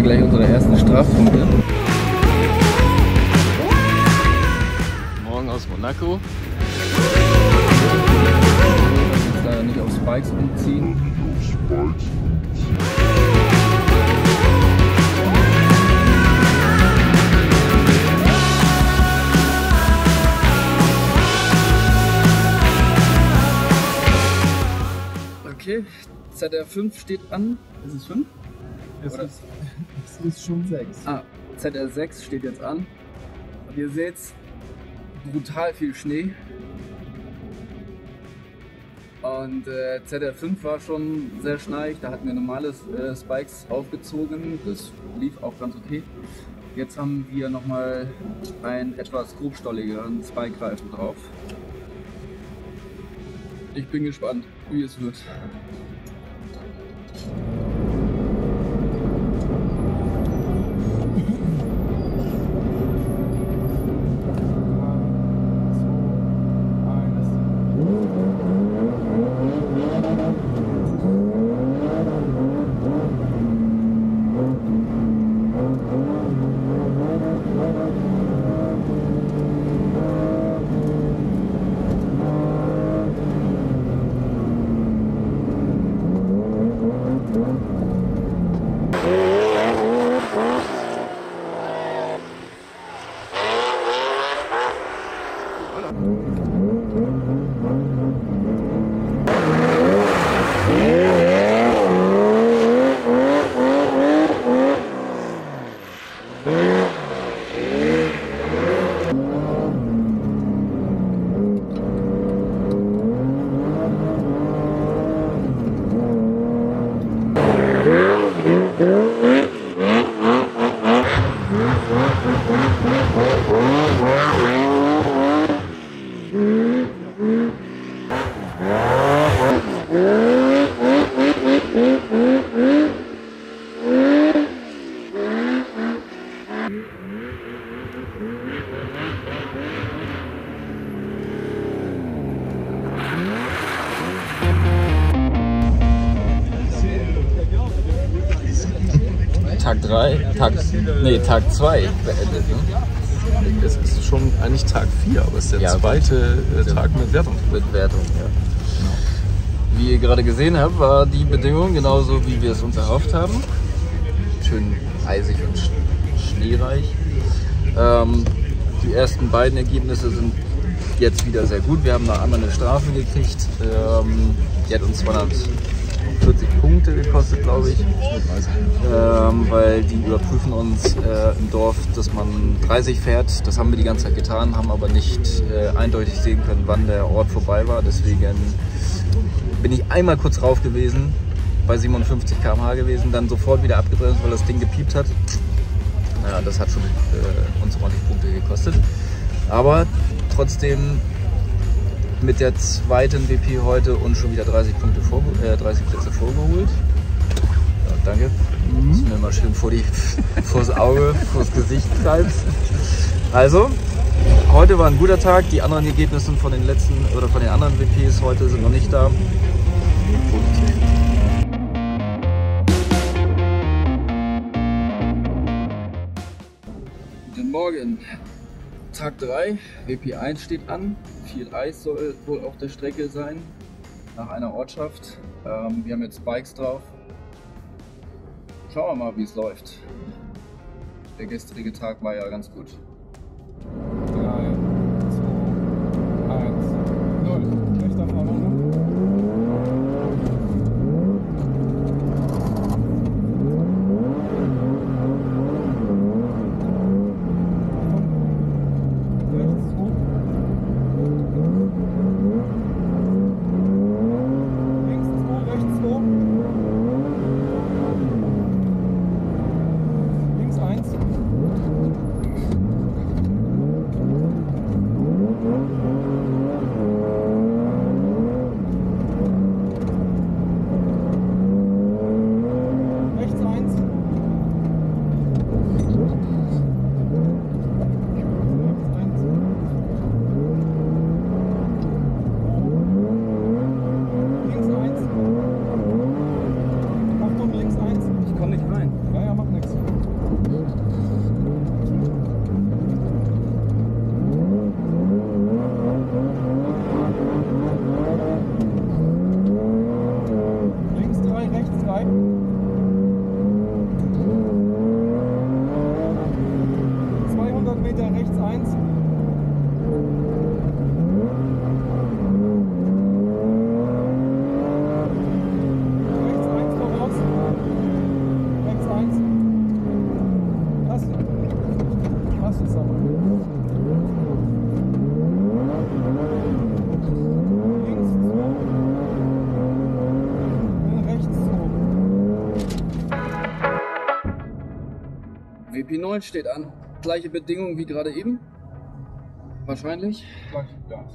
wir gleich unsere ersten Strafpunkte. Morgen aus Monaco. Jetzt leider nicht auf Spikes umziehen. Okay, ZR5 steht an. Ist es 5? Es ist schon 6. Ah, ZR6 steht jetzt an. Und ihr seht brutal viel Schnee. Und ZR5 war schon sehr schneiig. Da hatten wir normale Spikes aufgezogen. Das lief auch ganz okay. Jetzt haben wir nochmal einen etwas grobstolligeren Spike-Reifen drauf. Ich bin gespannt, wie es wird. Tag 3, Tag 2 beendet. Ne? Es ist schon eigentlich Tag 4, aber es ist der zweite Tag mit Wertung. Mit Wertung, ja. Genau. Wie ihr gerade gesehen habt, war die Bedingung genauso, wie wir es uns erhofft haben. Schön eisig und schneereich. Die ersten beiden Ergebnisse sind jetzt wieder sehr gut. Wir haben noch einmal eine Strafe gekriegt. Die hat uns 240 Punkte gekostet, glaube ich. Weil die überprüfen uns im Dorf, dass man 30 fährt. Das haben wir die ganze Zeit getan, haben aber nicht eindeutig sehen können, wann der Ort vorbei war. Deswegen bin ich einmal kurz rauf gewesen, bei 57 km/h gewesen, dann sofort wieder abgebremst, weil das Ding gepiept hat. Naja, das hat schon uns ordentlich Punkte gekostet. Aber trotzdem mit der zweiten WP heute und schon wieder 30 Plätze vorgeholt. Ja, danke. Dass du mir mal schön vors Auge, vors Gesicht treibst. Also, heute war ein guter Tag. Die anderen Ergebnisse von den letzten oder von den anderen WPs heute sind noch nicht da. Guten Morgen. Tag 3, WP 1 steht an. Viel Eis soll wohl auf der Strecke sein, nach einer Ortschaft. Wir haben jetzt Spikes drauf. Schauen wir mal, wie es läuft. Der gestrige Tag war ja ganz gut. 3, 2, 1, 0. Rechter Fahrer. WP9 steht an. Gleiche Bedingungen wie gerade eben. Wahrscheinlich. Gleich Gas.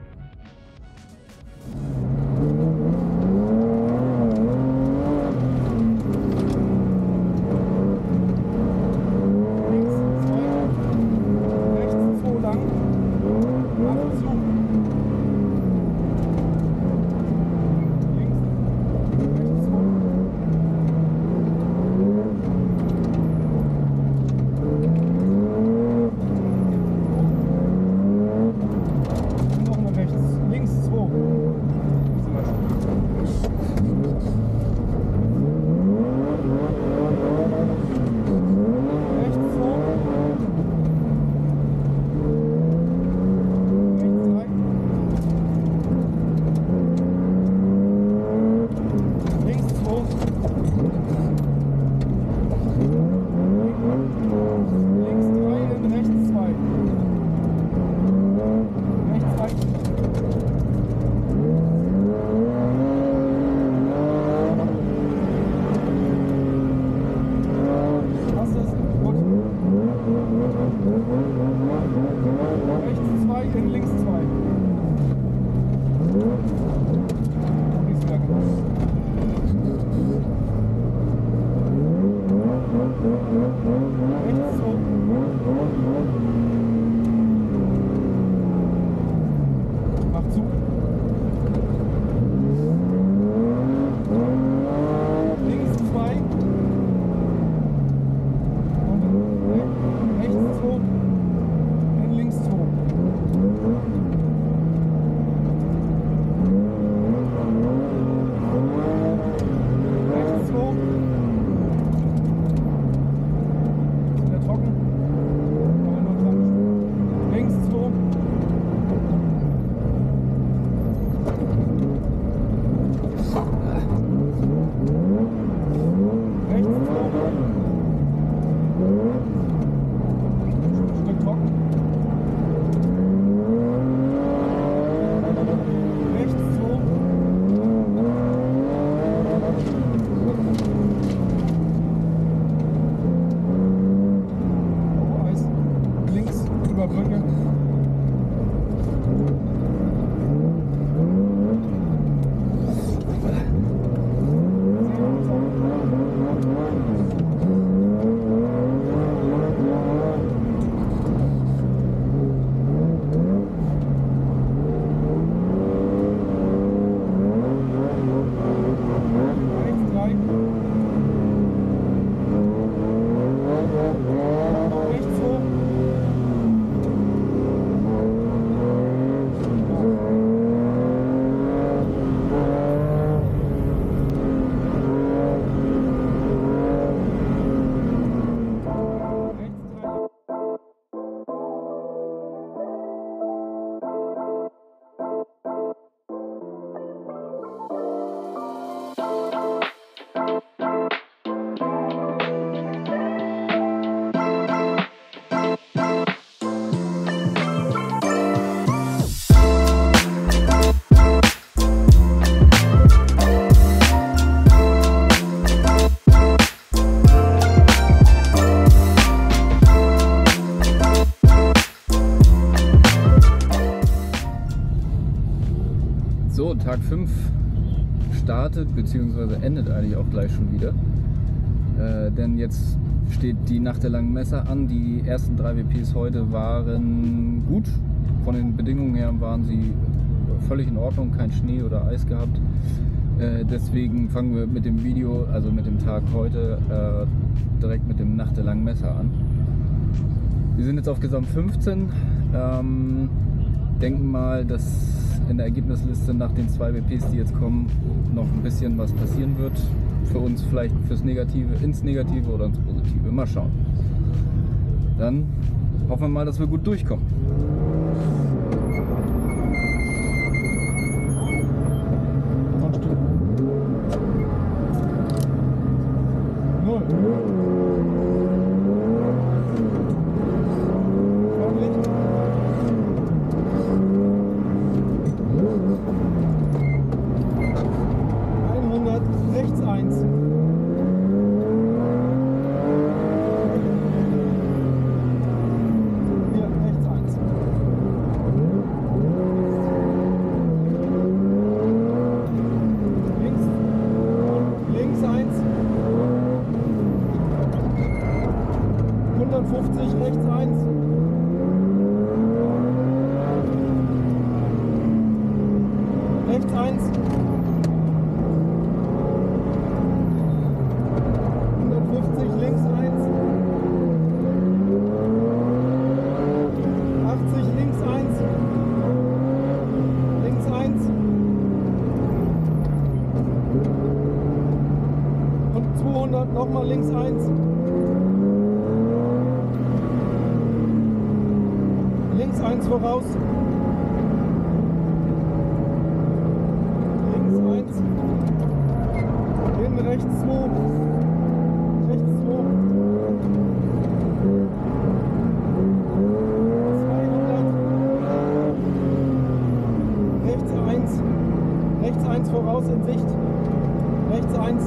So, Tag 5 startet bzw. endet eigentlich auch gleich schon wieder. Denn jetzt steht die Nacht der langen Messe an. Die ersten 3 WPs heute waren gut. Von den Bedingungen her waren sie völlig in Ordnung, kein Schnee oder Eis gehabt. Deswegen fangen wir mit dem Video, also mit dem Tag heute, direkt mit dem Nacht der langen Messe an. Wir sind jetzt auf Gesamt 15. Denken mal, dass in der Ergebnisliste nach den 2 WPs, die jetzt kommen, noch ein bisschen was passieren wird. Für uns vielleicht fürs Negative, ins Negative oder ins Positive. Mal schauen. Dann hoffen wir mal, dass wir gut durchkommen. rechts 1. 150, links 1. 80, links 1. Links 1. Und 200, nochmal links 1. Links 1 voraus. Links 1. Hin rechts 2. Rechts 2. 200. Rechts 1. Rechts 1 voraus in Sicht. Rechts 1.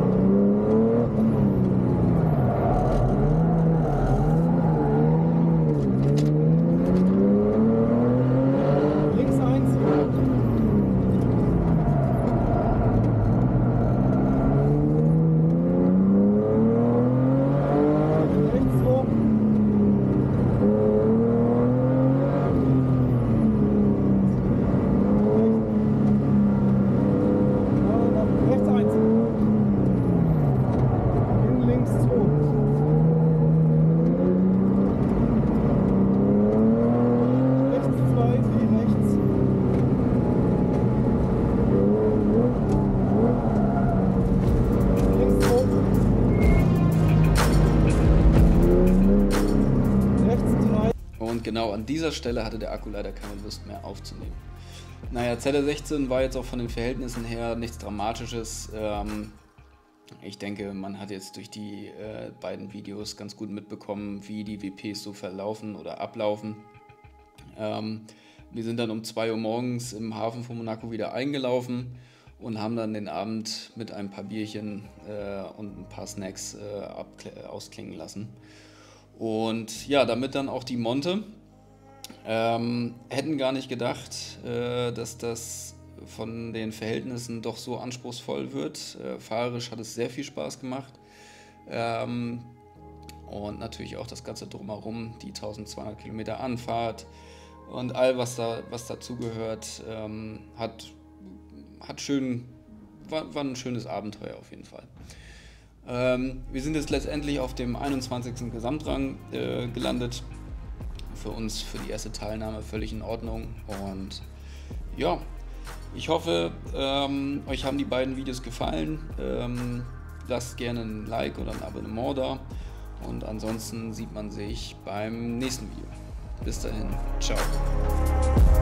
Und genau an dieser Stelle hatte der Akku leider keine Lust mehr aufzunehmen. Naja, ZR16 war jetzt auch von den Verhältnissen her nichts Dramatisches. Ich denke, man hat jetzt durch die beiden Videos ganz gut mitbekommen, wie die WPs so verlaufen oder ablaufen. Wir sind dann um 2 Uhr morgens im Hafen von Monaco wieder eingelaufen und haben dann den Abend mit ein paar Bierchen und ein paar Snacks ausklingen lassen. Und ja, damit dann auch die Monte. Hätten gar nicht gedacht, dass das von den Verhältnissen doch so anspruchsvoll wird. Fahrerisch hat es sehr viel Spaß gemacht. Und natürlich auch das Ganze drumherum, die 1200 Kilometer Anfahrt und all was dazugehört, war ein schönes Abenteuer auf jeden Fall. Wir sind jetzt letztendlich auf dem 21. Gesamtrang gelandet. Für uns, für die erste Teilnahme völlig in Ordnung. Und ja, ich hoffe, euch haben die beiden Videos gefallen. Lasst gerne ein Like oder ein Abonnement da. Und ansonsten sieht man sich beim nächsten Video. Bis dahin, ciao.